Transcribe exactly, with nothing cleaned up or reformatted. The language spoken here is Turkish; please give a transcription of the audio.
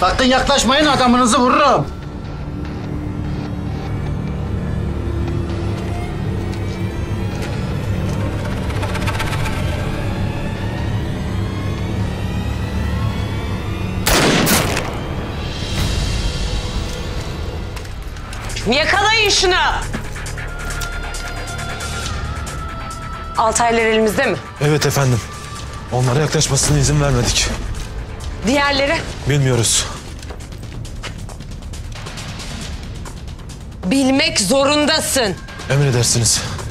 Sakın yaklaşmayın, adamınızı vururum. Yakalayın şunu. Altaylar elimizde mi? Evet efendim. Onlara yaklaşmasına izin vermedik. Diğerleri? Bilmiyoruz. Bilmek zorundasın. Emredersiniz.